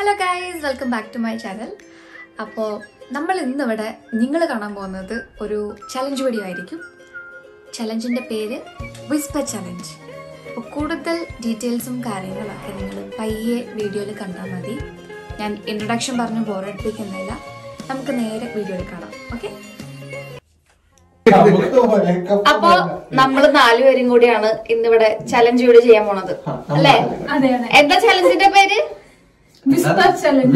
Hello guys, welcome back to my channel. അപ്പോൾ നമ്മൾ ഇന്നിവിടെ നിങ്ങൾ കാണാൻ പോകുന്നത് ഒരു ചലഞ്ച് വീഡിയോ ആയിരിക്കും. ചലഞ്ചിൻ്റെ പേര് വിസ്പർ ചലഞ്ച്. അപ്പോൾ കൂടുതൽ ഡീറ്റെയിൽസും കാര്യങ്ങളൊക്കെ നിങ്ങൾ പയ്യെ വീഡിയോയിൽ കണ്ടാൽ മതി. ഞാൻ ഇൻട്രൊഡക്ഷൻ പറഞ്ഞ് ബോറടിപ്പിക്കുന്നില്ല. നമുക്ക് നേരെ വീഡിയോയിൽ കാണാം. ഓക്കെ? അപ്പൊ നമ്മള് 4 പേരും കൂടിയാണ് ഇന്നിവിടെ ചലഞ്ച് വീഡിയോ ചെയ്യാൻ പോണത് അല്ലേ? എന്താ ചലഞ്ചിന്റെ പേര്? Whisper challenge.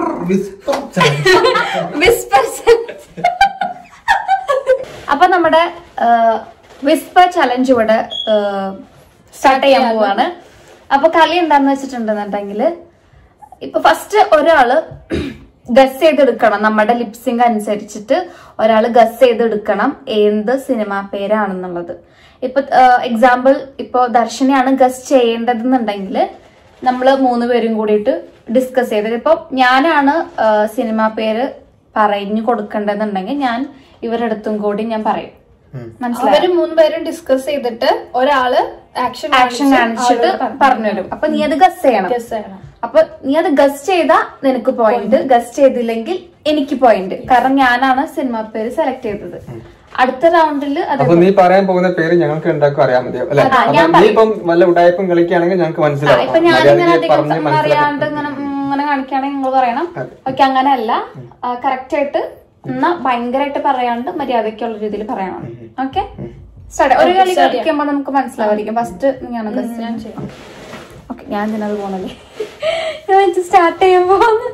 അപ്പൊ നമ്മുടെ വിസ്പർ ചലഞ്ച് ഇവിടെ സ്റ്റാർട്ട് ചെയ്യാൻ പോവാണ്. അപ്പൊ കളി എന്താന്ന് വെച്ചിട്ടുണ്ടെന്നുണ്ടെങ്കിൽ ഇപ്പൊ ഫസ്റ്റ് ഒരാള് ഗസ് ചെയ്തെടുക്കണം. നമ്മുടെ ലിപ്സിംഗ് അനുസരിച്ചിട്ട് ഒരാള് ഗസ് ചെയ്തെടുക്കണം എന്ത് സിനിമ പേരാണെന്നുള്ളത്. ഇപ്പൊ എക്സാമ്പിൾ ഇപ്പൊ ദർശനയാണ് ഗസ് ചെയ്യേണ്ടതെന്നുണ്ടെങ്കിൽ നമ്മള് 3 പേരും കൂടിയിട്ട് ഡിസ്കസ് ചെയ്തത്. ഇപ്പൊ ഞാനാണ് സിനിമ പേര് പറഞ്ഞു കൊടുക്കേണ്ടതെന്നുണ്ടെങ്കിൽ ഞാൻ ഇവരടുത്തും കൂടി ഞാൻ പറയും. മനസ്സിലായി? 3 പേരും ഡിസ്കസ് ചെയ്തിട്ട് ഒരാള് ആക്ഷൻ കാണിച്ചിട്ട് പറഞ്ഞുതരും. അപ്പൊ നീ അത് ഗസ് ചെയ്യണം. അപ്പൊ നീ അത് ഗസ് ചെയ്താ നിനക്ക് പോയിന്റ്, ഗസ് ചെയ്തില്ലെങ്കിൽ എനിക്ക് പോയിന്റ്. കാരണം ഞാനാണ് സിനിമ പേര് സെലക്ട് ചെയ്തത്. അടുത്ത റൗണ്ടിൽ നീ പറയാൻ പോകുന്ന പേര് ഞങ്ങൾക്ക് ഉണ്ടാക്കും അറിയാൻ മതിയോ? വല്ല ഉടായ്പം കളിക്കുകയാണെങ്കിൽ ഞങ്ങൾക്ക് മനസ്സിലാവും. ഇപ്പൊ ഞാനിങ്ങനെ അറിയാണ്ട് ഇങ്ങനെ കാണിക്കുകയാണെങ്കിൽ നിങ്ങൾ പറയണം ഓക്കെ അങ്ങനെയല്ല, കറക്റ്റ് ആയിട്ട് എന്നാ ഭയങ്കരമായിട്ട് പറയാണ്ട് മര്യാദക്കുള്ള രീതിയിൽ പറയണം. Okay start. ഒരു കളി കളിക്കുമ്പോ നമുക്ക് മനസ്സിലാവായിരിക്കും. ഫസ്റ്റ് ഞാൻ ഓക്കെ ഞാൻ ഇതിനത് പോണല്ലേ ഞാൻ സ്റ്റാർട്ട് ചെയ്യാൻ പോകുന്നു.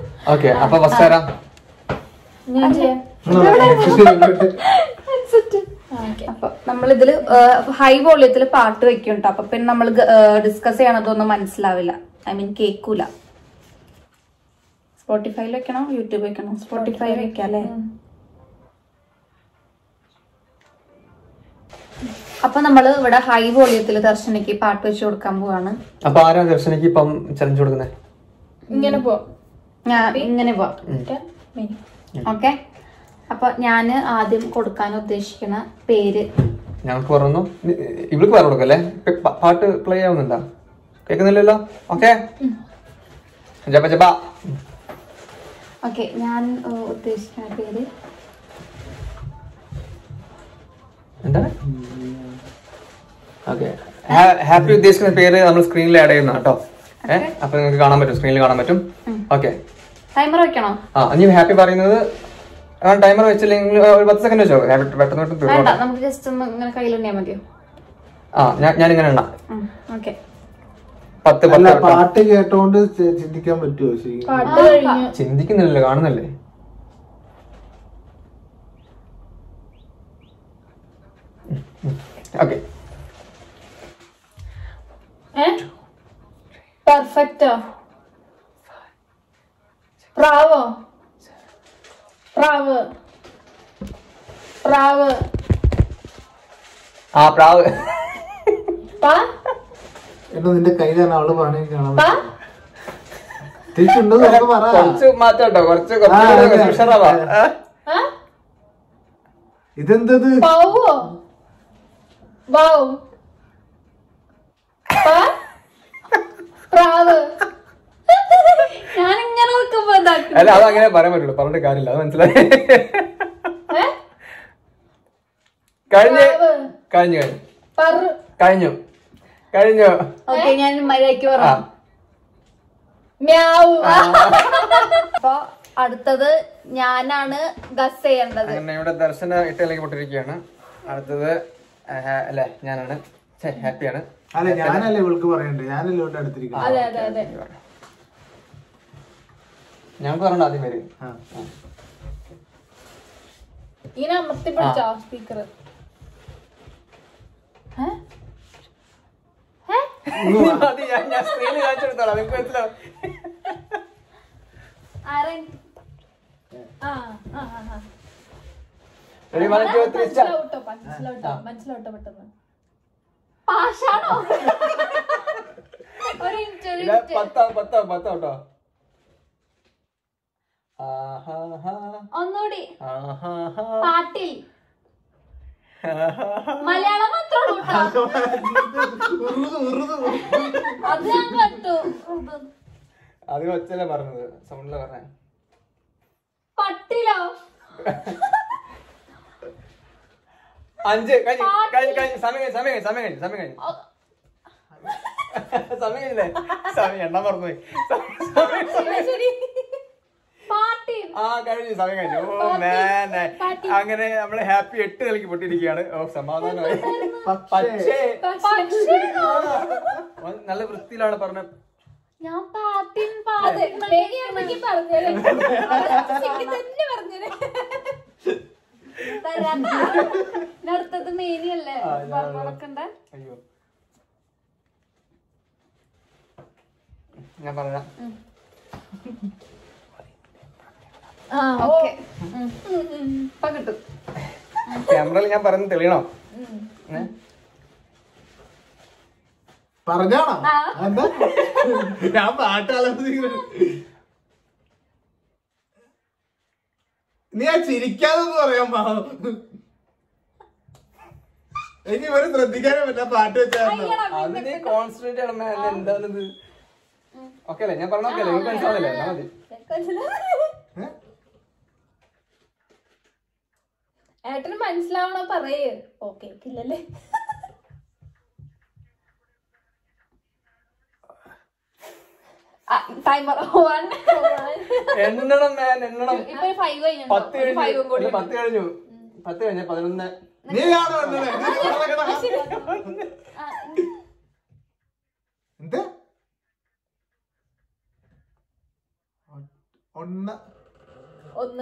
അപ്പൊ നമ്മളിതില് ഹൈ വോള്യത്തില് പാട്ട് വെക്കും കേട്ടോ. അപ്പൊ പിന്നെ നമ്മൾ ഡിസ്കസ് ചെയ്യണതൊന്നും മനസ്സിലാവില്ല. ഐ മീൻ കേൾക്കൂല. സ്പോട്ടിഫൈയിൽ വെക്കണോ യൂട്യൂബ് വെക്കണോ? സ്പോട്ടിഫൈ വെക്കാം അല്ലേ? അപ്പൊ നമ്മള് ഇവിടെ ഹൈ വോള്യത്തില് ദർശനയ്ക്ക് പാട്ട് വെച്ച് കൊടുക്കാൻ പോവാണ്. അപ്പൊ ആരാ ദർശനയ്ക്ക് ഇപ്പം ചലഞ്ച് കൊടുക്കുന്നത്? ഇങ്ങനെ പോവാം. ഓക്കെ. അപ്പൊ ഞാന് ആദ്യം കൊടുക്കാൻ ഉദ്ദേശിക്കുന്ന പേര് ഞങ്ങൾക്ക് പറഞ്ഞു. ഇവൾക്ക് പറഞ്ഞു കൊടുക്കല്ലേ? പാട്ട് പ്ലേ ആവുന്നുണ്ടോ? കേൾക്കുന്നില്ലല്ലോ? Okay okay. ഞാൻ ഉദ്ദേശിക്കുന്ന പേര് എന്താണ്? ഓക്കെ. ഹാപ്പി ഉദ്ദേശിക്കുന്ന പേര് നമ്മൾ സ്ക്രീനിൽ ആഡ് ചെയ്യുന്ന കേട്ടോ. അപ്പൊ നിങ്ങൾക്ക് കാണാൻ പറ്റും, സ്ക്രീനിൽ കാണാൻ പറ്റും. ഓക്കെ. ടൈമർ വെക്കണോ? നീ ഹാപ്പി പറയുന്നത് ടൈമർ വെച്ചില്ലെങ്കിൽ ഒരു 10 സെക്കൻഡ് വെച്ചോ. പെട്ടെന്ന് നമുക്ക് ജസ്റ്റ് ഒന്ന് ഇങ്ങനെ കയ്യിലുണ്ടായാൽ മതിയോ? ഞാൻ ഇങ്ങനെ എണ്ണ. ഓക്കെ. 10 പാട്ട് കേട്ടോണ്ട് ചിന്തിക്കാൻ പറ്റുമോ? ചിന്തിക്കുന്നില്ലല്ലോ, കാണുന്നല്ലേ. ഓക്കെ. പെർഫെക്റ്റോ? പ്രാവോ? പ്രാവ്. നിന്റെ കയ്യിലാണ് അവള് പറഞ്ഞു കാണാൻ ഇതെന്തത്? അല്ല അതങ്ങനെ പറയാൻ പറ്റുള്ളൂ, പറഞ്ഞിട്ട് കാര്യമില്ല. അത് മനസ്സിലായി. കഴിഞ്ഞു. ഓക്കെ ഞാൻ മര്യാദയ്ക്ക് പറഞ്ഞു. അപ്പൊ അടുത്തത് ഞാനാണ് ഗസ് ചെയ്യേണ്ടത്. ഇവിടെ ദർശന ഇട്ടയിലേക്ക് പൊട്ടിരിക്കുകയാണ്. അടുത്തത് അല്ലെ ഞാനാണ്. ഹാപ്പിയാണ്. അല്ല ഞാനല്ലേ ഇവൾക്ക് പറയണ്ടേ? ഞാനല്ലേ ഇവിടെ അടുത്തിരിക്കുന്നത്. ഞങ്ങൾക്ക് പറഞ്ഞ ആദ്യം പേര് ഇങ്ങനെ അമർത്തി പിടിച്ചോ സ്പീക്കർ. ഞാൻ സ്ക്രീനിൽ കാണിച്ചെടുത്തോളാം, നിങ്ങൾക്ക് മനസ്സിലാവും. മനസ്സിലോട്ടോ പെട്ടെന്ന്. പാഷാണോ? പത്തോ ഒന്നുകൂടി. പാട്ടിൽ മലയാളം മാത്രമേ അത് ഞാൻ കണ്ടു. അത് ഒച്ചല്ലേ പറഞ്ഞത്, സൗണ്ടില് പറഞ്ഞ. പട്ടിലോ? 5 കഴിഞ്ഞു. സമയം കഴിഞ്ഞില്ലേ? സമയം എണ്ണം മറന്നുപോയി. കഴിഞ്ഞു, സമയം കഴിഞ്ഞു. ഓ മാൻ, അങ്ങനെ നമ്മള് ഹാപ്പി 8 കളിക്ക് പൊട്ടിയിരിക്കുകയാണ്. ഓ സമാധാനമായി. പക്ഷേ നല്ല വൃത്തിയിലാണ് പറഞ്ഞത്. ഞാൻ അടുത്തത് മേനിയല്ലേ പറഞ്ഞോളക്കണ്ട. അയ്യോ ഞാൻ പറയാം. കിട്ടും. ക്യാമറയിൽ ഞാൻ പറയുന്നത് തെളിയണോ? പറഞ്ഞാണോ? എന്താ ഞാൻ പാട്ടാലോചിക്കുന്നു. നീ ആ ചിരിക്കാതെന്ന് പറയാൻ പാവം. എനിക്ക് ഇവര് ശ്രദ്ധിക്കാനേ പറ്റാ പാട്ട് വെച്ചാൽ. അതിന് കോൺസെൻട്രേറ്റ് ചെയ്യണം. എന്താണിത്? ഓക്കെ അല്ലേ? ഞാൻ പറഞ്ഞ ഓക്കെ അല്ലേ? നിങ്ങൾക്ക് മനസ്സിലാവില്ലേ? എന്നാ മതി. ഏട്ടന് മനസ്സിലാവണോ പറയേ. ഓക്കെ ഇല്ലല്ലേ? ടൈമർ എണ്ണണം മാൻ, എണ്ണണം. 10 കഴിഞ്ഞു. 11. നീ എന്താ 1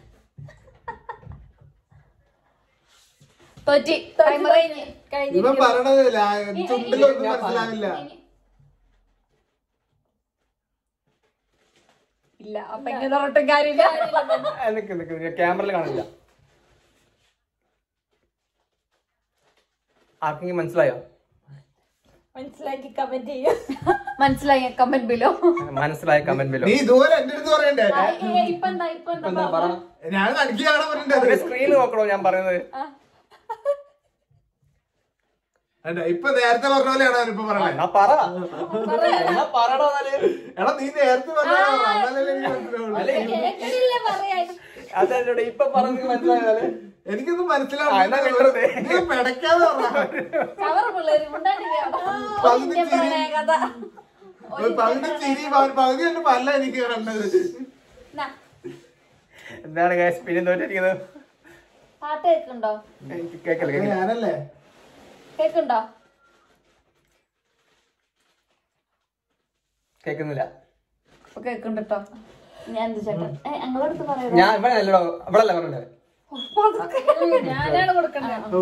തോറ്റി. ടൈമർ കഴിഞ്ഞു. ഇവ പറയണതില്ല, ചുണ്ടിലൊന്നും മനസ്സിലാവില്ല. ഇല്ല, അപ്പൊ എങ്ങനെ പറഞ്ഞിട്ടും കാര്യമില്ല. ക്യാമറയിൽ കാണില്ല. ആർക്കെങ്കിലും മനസ്സിലായോ? മനസ്സിലാക്കി കമന്റ് ചെയ്യും. മനസ്സിലായ കമന്റ് ബിലോ. മനസ്സിലായ കമന്റ് ബിലോ. നീ ഇതുപോലെ എന്റെ അടുത്ത് പറയണ്ടേ? ഞാൻ എനിക്ക് കാണാൻ പറ്റണ്ടേ? സ്ക്രീനിൽ നോക്കണോ ഞാൻ പറയുന്നത്? ഇപ്പൊ നേരത്തെ പറഞ്ഞ പോലെയാണോ ഇപ്പൊ പറയണേ? എടാ നീ നേരത്തെ പറഞ്ഞ ഇപ്പൊ പറഞ്ഞു മനസ്സിലായാലേ എനിക്കൊന്നും മനസ്സിലാവില്ല. പെടക്കാതെ പകുതി ചിരി പകുതി കൊണ്ട് പല്ല എനിക്ക് കണ്ടത്. എന്താണ് പിന്നെ തോറ്റിരിക്കുന്നത്? പാട്ട് കേൾക്കുന്നുണ്ടോ? കേക്കല്ലേ? ഞാനല്ലേ കേൾക്കുന്നുണ്ടോ? കേക്കുന്നില്ല. കേൾക്കുന്നുണ്ടോ? ഞാൻ ചേട്ടൻ ഞങ്ങളടുത്ത് പറയാം. ഞാൻ ഇവിടെ അല്ലടോ, ഇവിടെ അല്ല പറഞ്ഞത്. ഞാനാണ് കൊടുക്കണ്ടത്.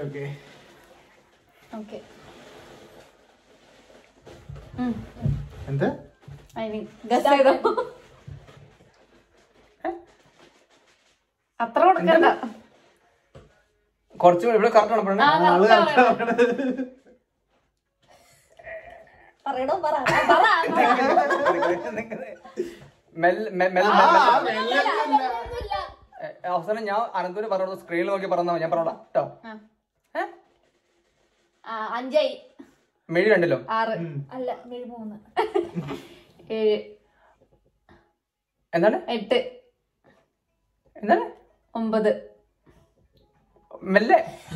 എന്താ അത്ര കൊടുക്കണ്ട. കുറച്ചുകൂടി ഇവിടെ കറക്റ്റ് ആണ് അവസാനം ഞാൻ അനന്തൂര് പറഞ്ഞു. സ്ക്രീനിൽ നോക്കി പറഞ്ഞാ ഞാൻ പറഞ്ഞോടാ കേട്ടോ. 5 മെഴി 2 6 അല്ല മെഴി 3 7 എന്താണ് 8 എന്താണ് 9 മെല്ലെ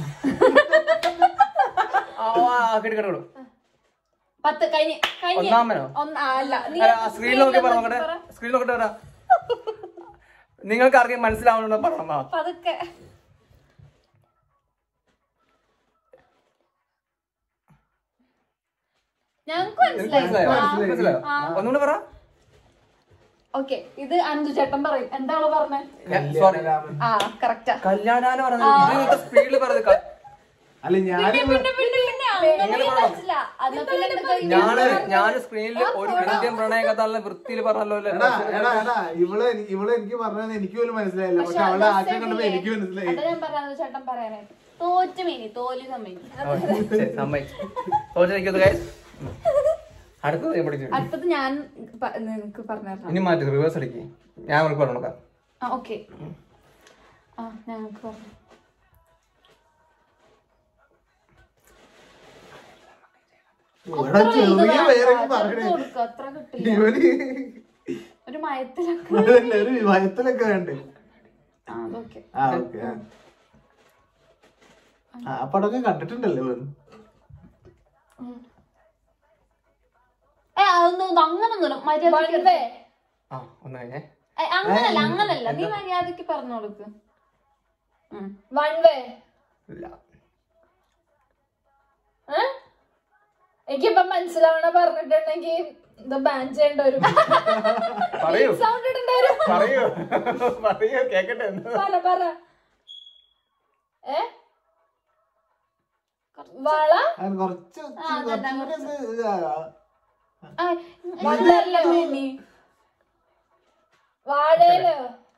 10 കഴിഞ്ഞ്. ഒന്നാമനോ? സ്ക്രീനിൽ നോക്കി പറഞ്ഞോട്ടെ. സ്ക്രീനിൽ നോക്കിട്ട് വരാ. നിങ്ങൾക്ക് ആർക്കും മനസ്സിലാവണമെന്ന് പറഞ്ഞോ? പതുക്കെ. ഞങ്ങക്ക് മനസ്സിലായോ? ഒന്നുകൂടെ പറ. ഓക്കെ, ഇത് അനന്തു ചേട്ടൻ പറയും. എന്താണ് പറഞ്ഞത്? കറക്റ്റാ. കല്യാണാണ് പറഞ്ഞത്. സ്പീഡിൽ പറഞ്ഞത്. അല്ല ഞാൻ സ്ക്രീനിൽ ഒരു ഇന്ത്യൻ പ്രണയ കഥ വൃത്തിയിൽ പറഞ്ഞല്ലോ. ഇവള് എനിക്ക് പറഞ്ഞത് എനിക്ക് പോലും മനസ്സിലായില്ല. പക്ഷെ അവളുടെ ആശയം കണ്ടപ്പോ എനിക്ക് മനസ്സിലായി. ഞാൻ പറയാൻ ചേട്ടൻ പറയാനായിട്ട് തോറ്റുമേനി തോലി അടുത്തത് ഞാൻ നിനക്ക് പറഞ്ഞു. ഇനി മാറ്റി റിവേഴ്സ് അടിക്ക്. ഞാൻ അവർക്ക് പറഞ്ഞു നോക്കാം. ഓക്കെ, ഞങ്ങൾക്ക് പറഞ്ഞു. ചെറിയ പേരൊക്കെ പറയണേ അത്ര കിട്ടില്ല. ഇവന് ഒരു മയത്തിലൊക്കെ ഒരു ഭയത്തിലൊക്കെ വേണ്ടേ. അതൊക്കെ ആ ഓക്കെ. ആ പടമൊക്കെ കണ്ടിട്ടുണ്ടല്ലോ ഇവൻ. അങ്ങനൊന്നുമില്ല. മര്യാദ അങ്ങനല്ല നീ മര്യാദക്ക് പറഞ്ഞു കൊടുക്ക്. വൺ വേ എനിക്കിപ്പൊ മനസ്സിലാവണ പറഞ്ഞിട്ടുണ്ടെങ്കിൽ ഇത് ബാൻ ചെയ്യേണ്ട വരും. സൗണ്ട് ഇടേണ്ട വരും. പറ പറ. വള കുറച്ച് വാഴയില്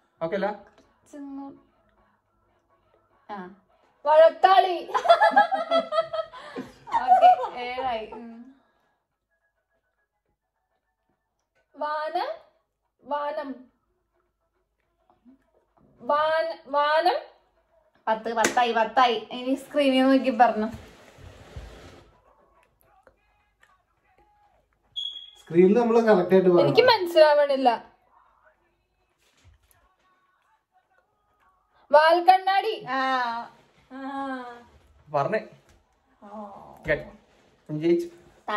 വഴക്കാളി. വാനം വാനം വാനം 10 ഇനി സ്ക്രീനിൽ നോക്കി പറഞ്ഞു. സ്ക്രീനിൽ നമ്മള് കറക്റ്റ് ആയിട്ട് പറഞ്ഞു. എനിക്ക് മനസ്സിലാവണില്ല. വാൽക്കണ്ണാടി പറഞ്ഞേ ജയിച്ചു.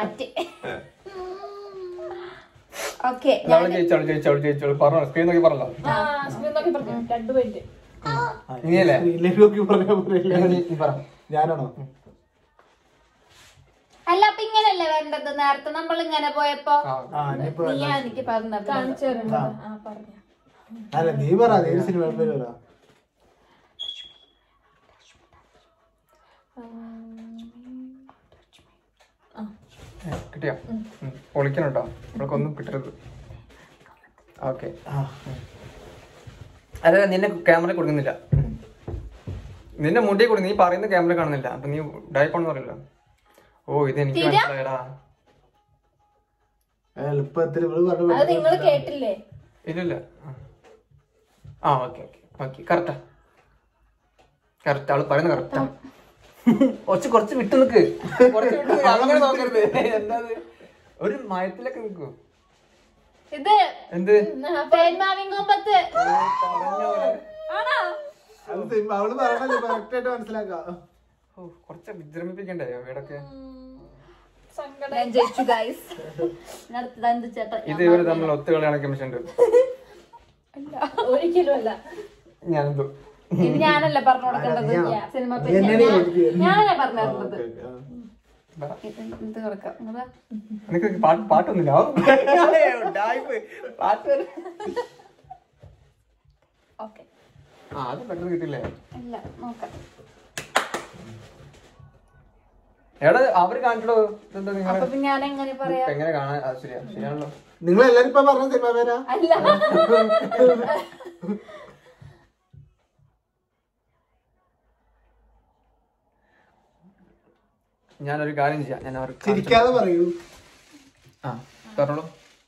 ഓക്കെ ജയിച്ചോളൂ പറഞ്ഞോ. സ്ക്രീൻ നോക്കി പറഞ്ഞോ. 2 പോയിന്റ്. ഇനിയല്ലേ സ്ക്രീനിലേക്ക് നോക്കി പറഞ്ഞാ പോരല്ലേ. ഞാനാണോ? അല്ല അപ്പൊ ഇങ്ങനല്ലേ വരേണ്ടത്? നേരത്തെ നമ്മൾ ഇങ്ങനെ പോയപ്പോ നീ എനിക്ക് പറഞ്ഞത് കാണിച്ചു തരേണ്ടത്. പറഞ്ഞ അല്ല നീ പറ. നീ സിനിമ പേര് പറ. കിട്ടിയോ? പൊളിക്കണം കേട്ടോ. നമ്മൾക്കൊന്നും കിട്ടരുത്. ഓക്കെ. അതെ നിന്നെ ക്യാമറ കൊടുക്കുന്നില്ല. നിന്റെ മുടി കൊടുക്കും. നീ പറയുന്ന ക്യാമറ കാണുന്നില്ല. അപ്പൊ നീ ഡയപ്പാണെന്ന് പറയല്ലോ. ഓ ഇത് എനിക്ക് മനസ്സിലായടാ. എളുപ്പത്തിൽ അത് നിങ്ങൾ കേട്ടില്ലേ? ഇല്ലല്ല. ആ ഓക്കെ ഓക്കെ ഓക്കെ. കറക്റ്റാ കറക്റ്റ്. ആള് പറയുന്നത് കറക്റ്റാ. കുറച്ച് വിട്ടു നിക്ക്. അങ്ങനെ നോക്കരുത്. എന്താ ഒരു മയത്തിലൊക്കെ നിക്കൂ. ഇത് എന്ത് തേന്മാവിൻകൊമ്പത്ത് അവള് പറഞ്ഞല്ലോ കറക്റ്റ് ആയിട്ട് മനസ്സിലാക്കാം. കുറച്ച് വിജൃംഭിപ്പിക്കണ്ടേ വീടൊക്കെ. ഞാൻ ജയിച്ചു ഗൈസ്. ഇത് ഇവര് തമ്മിൽ ഒത്തുകളിയാണ് കമ്മീഷൻ. ഒരിക്കലും അല്ല. ഞാനെന്തോ ഇത് ഞാനല്ല പറഞ്ഞു കൊടുക്കേണ്ടത്. സിനിമ ഞാനല്ലേ പറഞ്ഞു തരുന്നത്. ഇത് കൊടുക്കാം. നിനക്ക് പാട്ടൊന്നുമില്ല. പാട്ട് ഓക്കെ. അത് പെട്ടെന്ന് കിട്ടില്ലേ? ഇല്ല നോക്കാം. എടാ അവര് കാണിച്ചോ. ഇതെന്താ അപ്പൊ ഞാൻ എങ്ങനെ പറയാ? എങ്ങനെ കാണാൻ? ശരിയാണല്ലോ. നിങ്ങൾ എല്ലാരും ഇപ്പൊ പറഞ്ഞ സിനിമ പേരാ? അല്ല ഞാനൊരു കാര്യം ചെയ്യാം. ഞാൻ അവർക്ക് ചിരിക്കാതെ പറയൂ. ആ പറഞ്ഞോളൂ.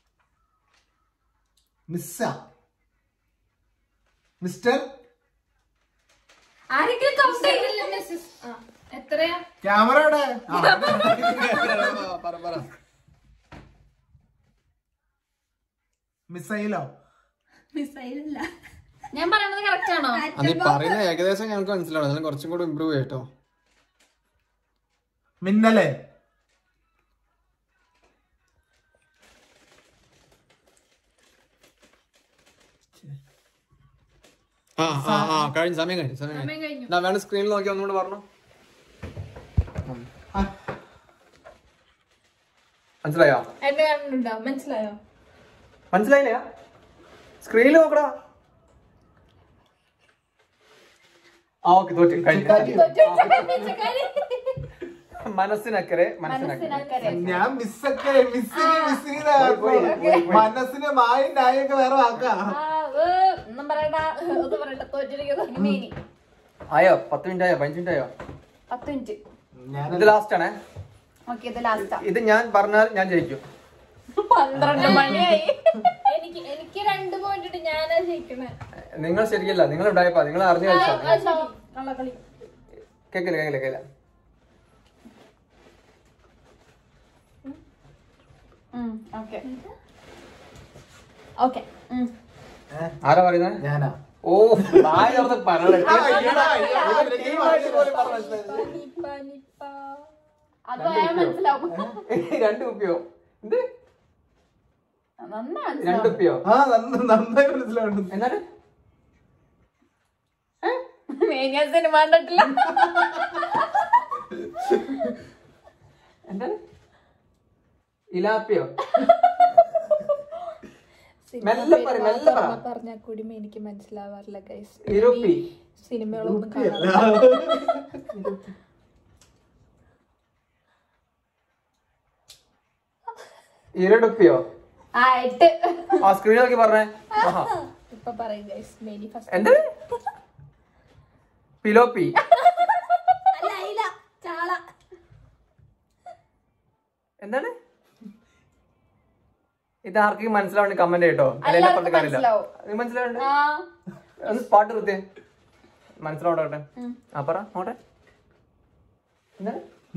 മിസ്റ്റർ ആരെങ്കിലും കൗണ്ട് ചെയ്തില്ല മിസ്സസ്. എത്രയാ ക്യാമറ എവിടെ? മിസൈലോ? മിസൈലല്ല. ഞാൻ പറയുന്നത് കറക്റ്റ് ആണോ? നീ പറയുന്ന ഏകദേശം ഞങ്ങൾക്ക് മനസ്സിലാവും. എന്നാലും കുറച്ചും കൂടെ ഇമ്പ്രൂവ് ചെയ്യട്ടോ. മിന്നലേ? കഴിഞ്ഞു. സമയം കഴിഞ്ഞു. വേണ്ട സ്ക്രീനിൽ നോക്കി ഒന്നുകൂടെ പറഞ്ഞു. മനസ്സിലായോ? എന്നെ കണ്ടുണ്ടോ? മനസ്സിലായോ? മനസ്സിലായില്ല. സ്ക്രീനിൽ നോക്കടാ. ആ ഓക്കെ. തോറ്റ് കഴിഞ്ഞു. മനസ്സിനക്കരെ ഞാൻ മനസ്സിന് മായി നായൊക്കെ വേറെ ആക്കാം. ആയോ? 10 മിനിറ്റ് ആയോ? 15 മിനിറ്റ് ആയോ? 10 മിനിറ്റ്. ഇത് ലാസ്റ്റ് ആണേ. ഇത് ഞാൻ പറഞ്ഞാൽ ഞാൻ ജയിക്കും. 12 മണിയായി. എനിക്ക് 2 പോയിന്റ് ഇട്ട് ഞാനാ ജയിക്കണേ. നിങ്ങൾ ശരിയല്ല. നിങ്ങൾ ഉണ്ടായപ്പോ നിങ്ങൾ അറിഞ്ഞു കളിച്ചാ. കേക്കില്ല. ഓക്കെ ആരാ പറയുന്നത്? ഞാനാ. ഓ പറഞ്ഞ അത് മനസ്സിലാവും. 2 കുപ്പിയോ? എന്ത് നന്നായി 2 കുപ്പിയോ? ആ നന്നായി മനസ്സിലാവുന്നു. എന്നാണ് ഞാൻ സിനിമ കണ്ടിട്ടില്ല. എന്താണ് ഇലാപ്പിയോ? മെല്ലെ പറ. പറഞ്ഞാൽ കൂടി എനിക്ക് മനസ്സിലാവാറില്ല ഗൈസ്. ഇരുപ്പി സിനിമകളൊന്നും ഇരടുപ്പിയോ? ആയിട്ട് ആ സ്ക്രീൻ നോക്കി പറഞ്ഞേ. ഇപ്പൊ പറയും ഗൈസ്. മേനി ഫസ്റ്റ് എന്ത് പിലോപ്പി? എന്താണ് ഇത്? ആർക്കും മനസ്സിലാവണ്ട കമന്റ് കേട്ടോ. എന്നെ പറഞ്ഞ കാര്യമില്ല. മനസ്സിലാവണ്ട. ഒന്ന് പാട്ട് നിർത്തിയേ. മനസ്സിലാവട്ടെ. ആ പറ നോട്ടെ. എന്താണ്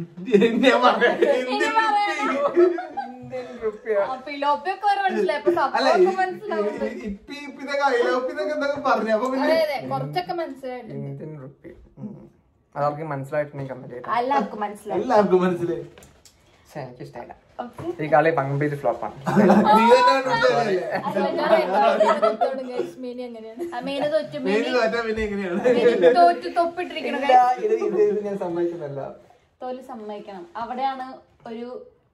കുറച്ചൊക്കെ മനസ്സിലായിട്ടുണ്ട്. Indian rupee? അതാർക്കും മനസ്സിലായിട്ടുണ്ടെങ്കിൽ കമന്റ് ചെയ്യട്ടെ. എല്ലാവർക്കും മനസ്സിലായി. എല്ലാവർക്കും മനസ്സിലായി. എനിക്ക് ഇഷ്ടമല്ല ഈ കളി. കംപ്ലീറ്റ് ഫ്ലോപ്പാണ്. തൊപ്പിട്ടിരിക്കണം. ഞാൻ സമ്മതിക്കുന്നില്ല. തോല് സമ്മതിക്കണം. അവിടെയാണ് ഒരു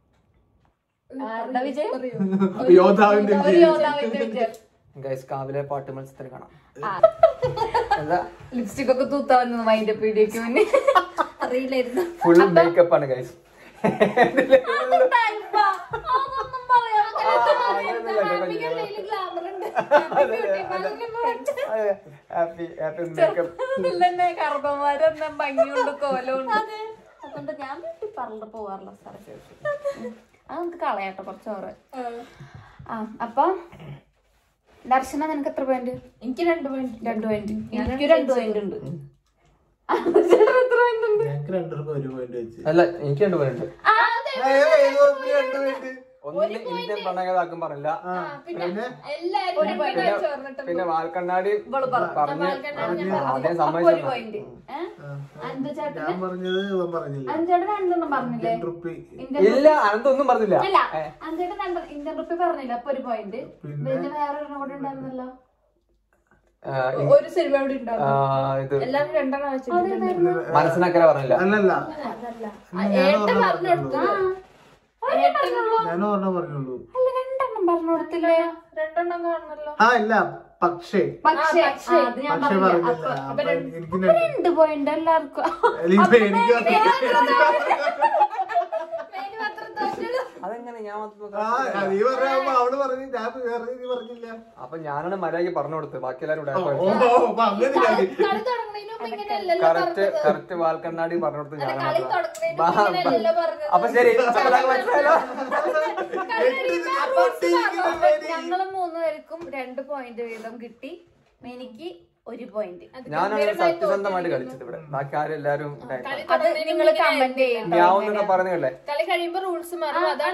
വിജയം. യോദ്ധാവിന്റെ ഗൈസ് കാവിലെ പാട്ട് മത്സരത്തിൽ കാണാം. എന്താ ലിപ്സ്റ്റിക് ഒക്കെ തൂത്താവുന്നു മൈൻഡ് വീഡിയോക്ക് മുന്നേ. അറിയില്ലായിരുന്നു. ഫുൾ മേക്കപ്പ് ആണ് ഗൈസ്. കറുപ്പന്മാരെല്ലാം ഭംഗിയുണ്ട്, കോലമുണ്ട്. അതുകൊണ്ട് ഞാൻ വീട്ടിൽ പറഞ്ഞു പോവാറില്ല സ്ഥലത്ത്. അത് നമുക്ക് കളയാട്ടോ കുറച്ചോറ്. അപ്പൊ ദർശന നിനക്ക് എത്ര പോയിന്റ്? എനിക്ക് 2 പോയിന്റ്. 2 പോയിന്റ്. എനിക്ക് 2 പോയിന്റ് ഉണ്ട്. എത്ര പോയിന്റ് ഉണ്ട്? ഞങ്ങൾക്ക് 2 പേർക്കും 1 പോയിന്റ് വെച്ച്. അല്ല എനിക്ക് 2 പേരുണ്ട്. ഒന്നിന് ഇന്ത്യൻ പ്രണയതാക്കും പറഞ്ഞില്ല. പിന്നെ വാൽക്കണ്ണാടി പറഞ്ഞ് ആദ്യം സമ്മതിച്ചു. ഞാൻ പറഞ്ഞത് ഇവൻ പറഞ്ഞില്ല. അഞ്ചേട്ടൻ 2 പറഞ്ഞില്ലേ? ഇല്ല അനന്തൊന്നും പറഞ്ഞില്ല. അല്ല അഞ്ചേട്ടൻ ഇന്ത്യൻ റുപ്പി പറഞ്ഞില്ല. അപ്പൊ 1 പോയിന്റ്. പിന്നെ വേറെ ഒരെണ്ണം കൂടെ ഉണ്ടായിരുന്നല്ലോ. ഒരു സിനിമ കൂടി ഉണ്ടാവും. ഇത് എല്ലാവരും 2 എണ്ണം വെച്ചിട്ടുണ്ട്. മനസ്സിനാക്കല പറഞ്ഞില്ല. അല്ലല്ല ഏട്ടൻ പറഞ്ഞു കൊടുത്തു. ഞാനും ഒരെണ്ണം പറഞ്ഞുള്ളൂ. അല്ല 2 എണ്ണം പറഞ്ഞു കൊടുത്തില്ലേ? 2 എണ്ണം കാണണല്ലോ. ആ ഇല്ല പക്ഷേ പക്ഷേ അത് ഞാൻ പക്ഷേ പറഞ്ഞില്ല. പറഞ്ഞില്ല. അപ്പൊ 2 പോയിന്റ് എല്ലാവർക്കും. അതെങ്ങനെ ഞാൻ നീ പറയുമ്പോ അവള് പറഞ്ഞു ഞാൻ വേറെ നീ പറഞ്ഞില്ല. അപ്പൊ ഞാനാണ് മര്യാദക്ക് പറഞ്ഞു കൊടുത്തത്. ബാക്കി എല്ലാരും കറക്റ്റ് വാൽക്കണ്ണാടി പറഞ്ഞു കൊടുത്ത് ഞാനാണ്. അപ്പൊ ശരി മനസ്സിലായല്ലോ. ഞങ്ങള് 3 പേർക്കും 2 പോയിന്റ് വീതം കിട്ടി. എനിക്ക് 1 പോയിന്റ്. ഞാനാണ് സത്യസന്ധമായിട്ട് കളിച്ചത് ഇവിടെ. ബാക്കി ആരും എല്ലാരും അത് നിങ്ങൾ കമന്റ് ചെയ്യണം. ഞാവുന്നൊക്കെ പറഞ്ഞല്ലേ. കളി കഴിയുമ്പോ റൂൾസ് മാറും. അതാണ്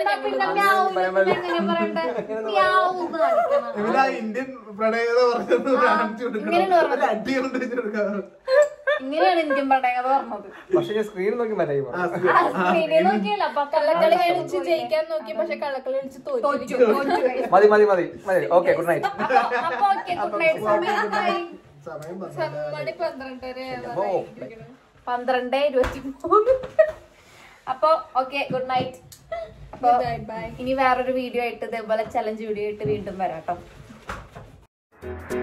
ഇന്ത്യൻ പ്രണയത പറഞ്ഞത് അടി കൊണ്ട് വെച്ച് കൊടുക്കാം. ഇങ്ങനെയാണ് ഇന്ത്യൻ പ്രണയകഥ പറഞ്ഞത്. പക്ഷെ ഞാൻ സ്ക്രീൻ നോക്കി മതി. സ്ക്രീനിൽ നോക്കിയല്ല. അപ്പൊ കള്ളക്കളി കളിച്ച് ജയിക്കാൻ നോക്കി. പക്ഷെ കള്ളക്കളി കളിച്ച് തോറ്റു. മതി മതി മതി മതി. Okay good night. അപ്പൊ ഓക്കെ ഗുഡ് നൈറ്റ്. സമയം മണി 12:30. 12:23. അപ്പൊ ഓക്കെ ഗുഡ് നൈറ്റ്. അപ്പൊ ഇനി വേറൊരു വീഡിയോ ആയിട്ട് ഇതേപോലെ ചലഞ്ച് വീഡിയോ ആയിട്ട് വീണ്ടും വരാട്ടോ.